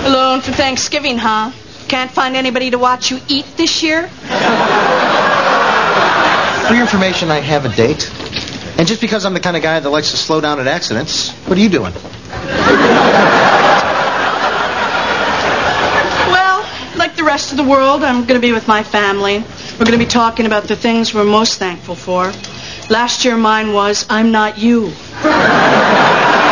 Alone for Thanksgiving, huh? Can't find anybody to watch you eat this year? For your information, I have a date. And just because I'm the kind of guy that likes to slow down at accidents, what are you doing? Well, like the rest of the world, I'm going to be with my family. We're going to be talking about the things we're most thankful for. Last year mine was, I'm not you.